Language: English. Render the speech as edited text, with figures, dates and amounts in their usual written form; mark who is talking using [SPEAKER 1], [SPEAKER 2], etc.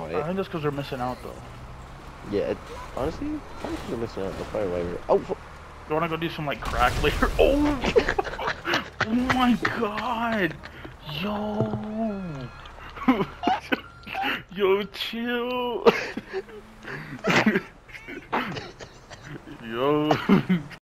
[SPEAKER 1] I think that's because they're missing out though.
[SPEAKER 2] Yeah, honestly, probably they're missing out. They're probably right. Oh,
[SPEAKER 1] You wanna go do some like crack later? Oh! Oh my god! Yo! Yo, chill! Yo!